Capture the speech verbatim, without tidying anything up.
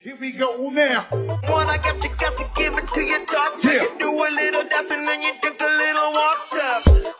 Here we go now. What I got, you got to give it to your doctor. Yeah. You do a little dance and then you drink a little water.